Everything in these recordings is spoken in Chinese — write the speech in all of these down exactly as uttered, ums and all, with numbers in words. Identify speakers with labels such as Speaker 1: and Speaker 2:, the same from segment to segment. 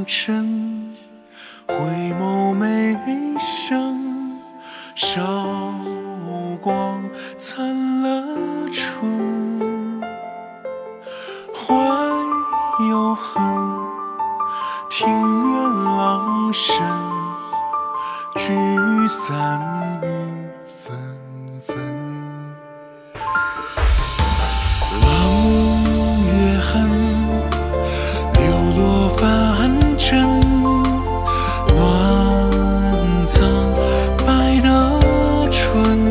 Speaker 1: 尘，回眸眉香，韶光灿了春。怀有恨，庭院狼声，聚散雨纷纷。朗月恨，流落凡尘，暖藏白的春。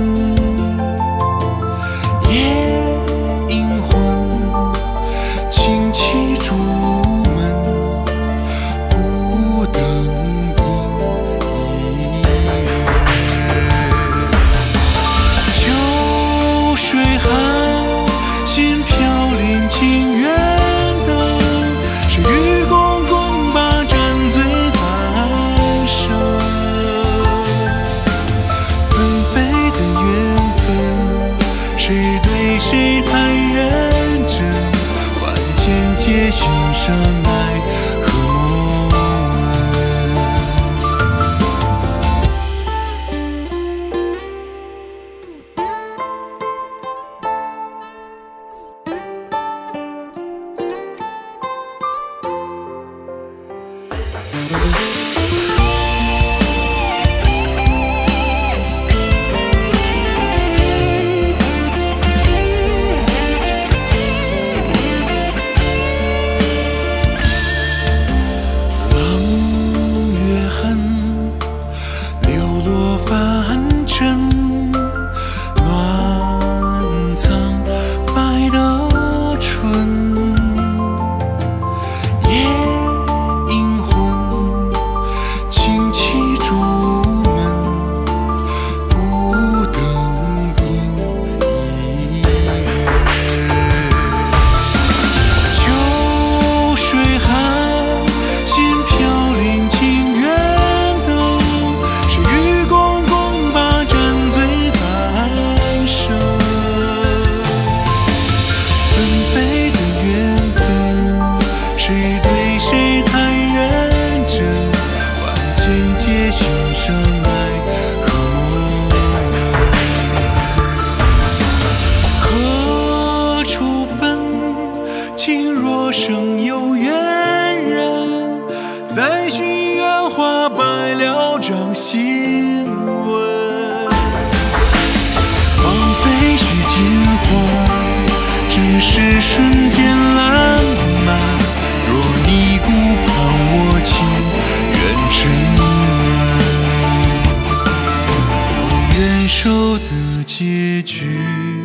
Speaker 1: 夜阴魂，轻启竹门，不等兵一月。秋水寒，心飘零情远灯，是与公公把盏醉半生。纷飞的缘分，谁对谁太认真？万千皆心上爱和梦生有缘人，在寻缘花白了掌心纹。芳菲须尽欢，只是瞬间烂漫。若你顾盼我情愿沉沦，我愿守的结局。